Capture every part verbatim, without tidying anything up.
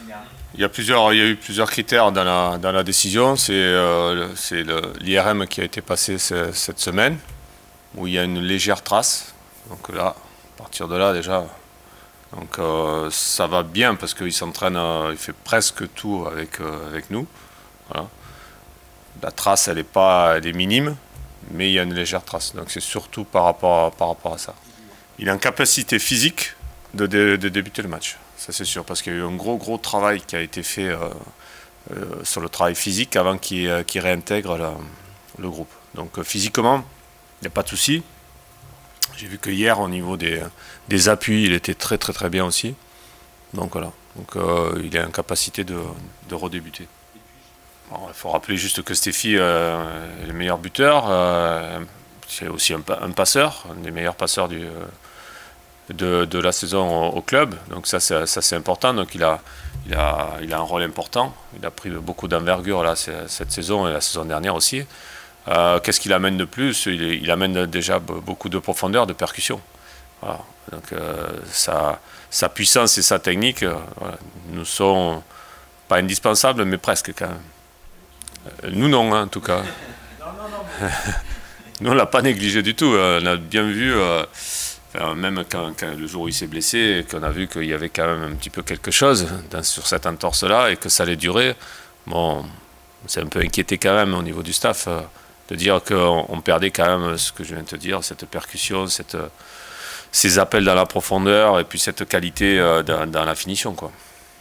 Il y a plusieurs, il y a eu plusieurs critères dans la, dans la décision. C'est euh, l'I R M qui a été passé ce, cette semaine, où il y a une légère trace. Donc là, à partir de là déjà, donc euh, ça va bien parce qu'il s'entraîne, euh, il fait presque tout avec euh, avec nous. Voilà. La trace, elle est pas, elle est minime, mais il y a une légère trace. Donc c'est surtout par rapport à, par rapport à ça. Il est en capacité physique de, de, de débuter le match. Ça c'est sûr, parce qu'il y a eu un gros gros travail qui a été fait euh, euh, sur le travail physique avant qu'il euh, qu'il réintègre la, le groupe. Donc euh, physiquement, il n'y a pas de souci. J'ai vu que hier au niveau des, des appuis, il était très très très bien aussi. Donc voilà, donc, euh, il est en capacité de, de redébuter. Bon, il faut rappeler juste que Stéphie euh, est le meilleur buteur, euh, c'est aussi un, un passeur, un des meilleurs passeurs du... Euh, De, de la saison au, au club, donc ça c'est important, donc il a, il, a, il a un rôle important, il a pris beaucoup d'envergure là cette saison et la saison dernière aussi. Euh, Qu'est-ce qu'il amène de plus? il, il amène déjà beaucoup de profondeur, de percussion. Voilà. Donc euh, sa, sa puissance et sa technique euh, voilà, nous sont pas indispensables, mais presque quand même. Euh, nous non, hein, en tout cas. Nous on l'a pas négligé du tout, on a bien vu. Euh, Enfin, même quand, quand le jour où il s'est blessé, qu'on a vu qu'il y avait quand même un petit peu quelque chose dans, sur cette entorse-là et que ça allait durer, bon, on s'est un peu inquiété quand même au niveau du staff euh, de dire qu'on on perdait quand même ce que je viens de te dire, cette percussion, cette, ces appels dans la profondeur et puis cette qualité euh, dans, dans la finition, quoi.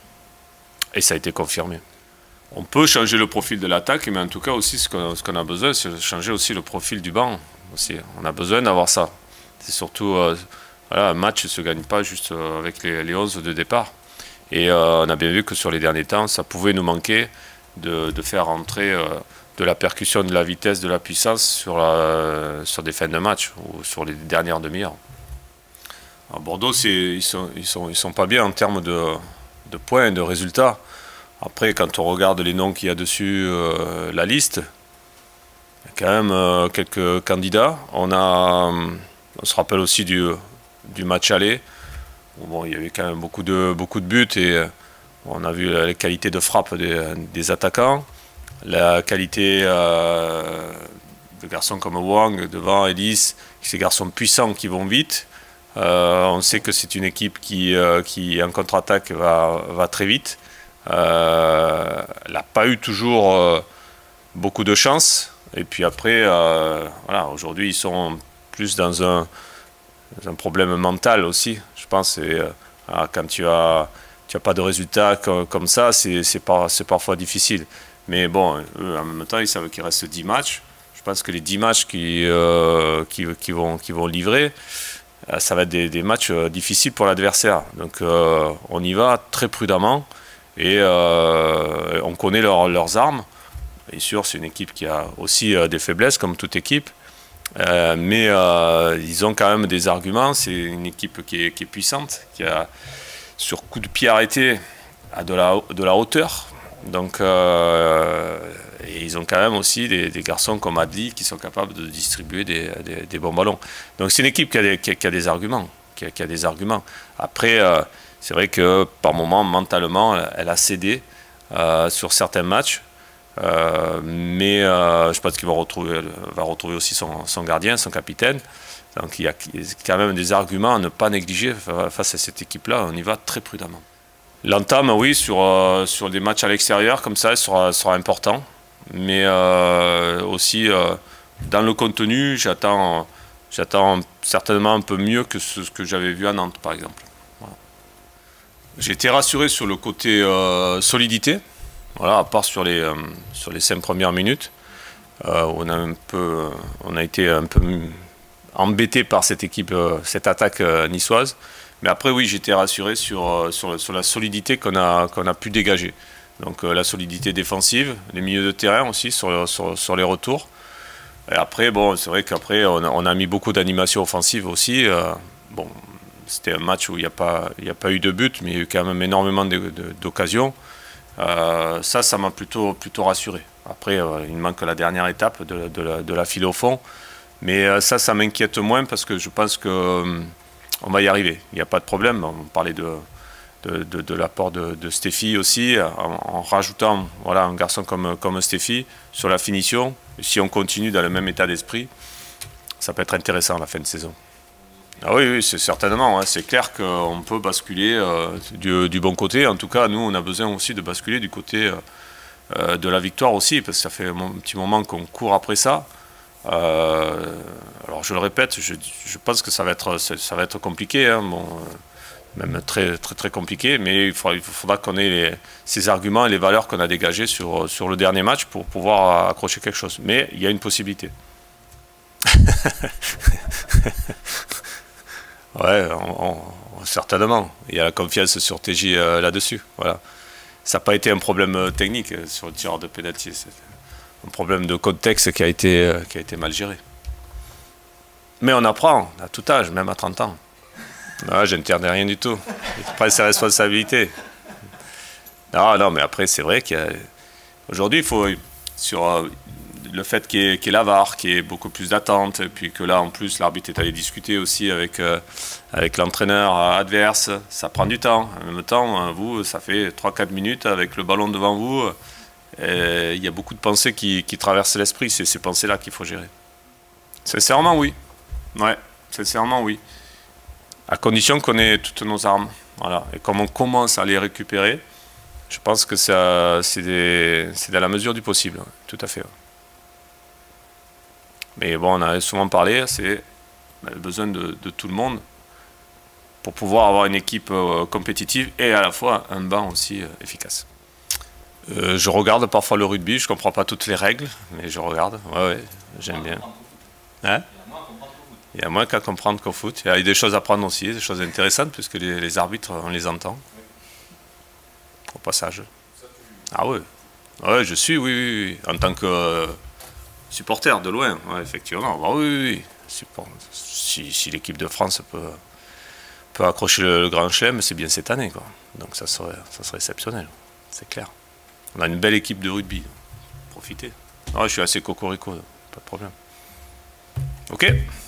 Et ça a été confirmé. On peut changer le profil de l'attaque, mais en tout cas aussi ce qu'on ce qu'on a besoin, c'est de changer aussi le profil du banc. Aussi. On a besoin d'avoir ça. C'est surtout, euh, voilà, un match ne se gagne pas juste euh, avec les, les onze de départ. Et euh, on a bien vu que sur les derniers temps, ça pouvait nous manquer de, de faire rentrer euh, de la percussion, de la vitesse, de la puissance sur, la, sur des fins de match ou sur les dernières demi-heures. À Bordeaux, ils ne sont, ils sont, ils sont pas bien en termes de, de points et de résultats. Après, quand on regarde les noms qu'il y a dessus, euh, la liste, il y a quand même euh, quelques candidats. On a... On se rappelle aussi du, du match aller. Bon, il y avait quand même beaucoup de, beaucoup de buts et on a vu la qualité de frappe des, des attaquants, la qualité euh, de garçons comme Wang, devant Ellis, ces garçons puissants qui vont vite. Euh, on sait que c'est une équipe qui, euh, qui en contre-attaque va, va très vite. Euh, elle n'a pas eu toujours euh, beaucoup de chance. Et puis après, euh, voilà, aujourd'hui ils sont plus dans un, dans un problème mental aussi, je pense. Et, euh, quand tu as, tu as pas de résultats comme, comme ça, c'est par, parfois difficile. Mais bon, eux, en même temps, ils savent qu'il reste dix matchs. Je pense que les dix matchs qui, euh, qui, qui, vont, qui vont livrer, euh, ça va être des, des matchs euh, difficiles pour l'adversaire. Donc euh, on y va très prudemment et euh, on connaît leur, leurs armes. Bien sûr, c'est une équipe qui a aussi euh, des faiblesses, comme toute équipe. Euh, mais euh, ils ont quand même des arguments. C'est une équipe qui est, qui est puissante, qui a sur coup de pied arrêté à de la, de la hauteur. Donc, euh, et ils ont quand même aussi des, des garçons comme Adli qui sont capables de distribuer des, des, des bons ballons. Donc c'est une équipe qui a des, qui a, qui a des arguments, qui a, qui a des arguments. Après, euh, c'est vrai que par moments, mentalement, elle a cédé euh, sur certains matchs. Euh, mais euh, je pense qu'il va retrouver, va retrouver aussi son, son gardien, son capitaine. Donc il y a quand même des arguments à ne pas négliger face à cette équipe-là. On y va très prudemment. L'entame, oui, sur, euh, sur des matchs à l'extérieur, comme ça, sera, sera important. Mais euh, aussi, euh, dans le contenu, j'attends j'attends certainement un peu mieux que ce que j'avais vu à Nantes, par exemple. Voilà. J'ai été rassuré sur le côté euh, solidité. Voilà, à part sur les, euh, sur les cinq premières minutes, euh, on, a un peu, on a été un peu embêté par cette équipe, euh, cette attaque euh, niçoise. Mais après, oui, j'étais rassuré sur, euh, sur, sur la solidité qu'on a, qu'on a pu dégager. Donc euh, la solidité défensive, les milieux de terrain aussi sur, sur, sur les retours. Et après, bon, c'est vrai qu'après, on, on a mis beaucoup d'animation offensive aussi. Euh, bon, c'était un match où il n'y a pas, il n'y a pas eu de but, mais il y a eu quand même énormément d'occasions. Euh, ça, ça m'a plutôt, plutôt rassuré. Après, euh, il manque la dernière étape de, de, la, de la file au fond. Mais euh, ça, ça m'inquiète moins parce que je pense qu'on euh, va y arriver. Il n'y a pas de problème. On parlait de, de, de, de l'apport de, de Stéphie aussi, en, en rajoutant voilà, un garçon comme, comme Stéphie sur la finition. Et si on continue dans le même état d'esprit, ça peut être intéressant à la fin de saison. Ah oui, oui, c'est certainement. Hein, c'est clair qu'on peut basculer euh, du, du bon côté. En tout cas, nous, on a besoin aussi de basculer du côté euh, de la victoire aussi, parce que ça fait un petit moment qu'on court après ça. Euh, alors, je le répète, je, je pense que ça va être, ça va être compliqué, hein, bon, euh, même très, très, très compliqué, mais il faudra, il faudra qu'on ait les, ces arguments et les valeurs qu'on a dégagées sur, sur le dernier match pour pouvoir accrocher quelque chose. Mais il y a une possibilité. Ouais, on, on, certainement. Il y a la confiance sur T J euh, là-dessus. Voilà. Ça n'a pas été un problème technique euh, sur le tireur de pénalty. C'est un problème de contexte qui a été, euh, qui a été mal géré. Mais on apprend à tout âge, même à trente ans. Ah, je n'interdis rien du tout. Il prend ses responsabilités. Non, non, mais après, c'est vrai qu'aujourd'hui, il faut, sur euh, le fait qu'il y ait, qu'il y ait la V A R, qu'il y ait beaucoup plus d'attente, et puis que là, en plus, l'arbitre est allé discuter aussi avec, euh, avec l'entraîneur adverse, ça prend du temps. En même temps, vous, ça fait trois quatre minutes avec le ballon devant vous, et il y a beaucoup de pensées qui, qui traversent l'esprit, c'est ces pensées-là qu'il faut gérer. Sincèrement, oui. Ouais, sincèrement, oui. À condition qu'on ait toutes nos armes. Voilà. Et comme on commence à les récupérer, je pense que c'est dans la mesure du possible. Tout à fait. Ouais. Mais bon, on a souvent parlé, c'est le besoin de, de tout le monde pour pouvoir avoir une équipe euh, compétitive et à la fois un banc aussi euh, efficace. Euh, je regarde parfois le rugby, je ne comprends pas toutes les règles, mais je regarde. Ouais, ouais, j'aime bien. Hein? Il y a moins qu'à comprendre qu'au foot. Il y a des choses à prendre aussi, des choses intéressantes, puisque les, les arbitres, on les entend. Au passage. Ah ouais. Ouais, je suis, oui, oui, oui. En tant que euh, supporter de loin, ouais, effectivement. Bah, oui, oui, oui. Si, si l'équipe de France peut, peut accrocher le, le grand chelem, c'est bien cette année, quoi. Donc ça serait, ça serait exceptionnel, c'est clair. On a une belle équipe de rugby. Profitez. Ouais, je suis assez cocorico, pas de problème. Ok.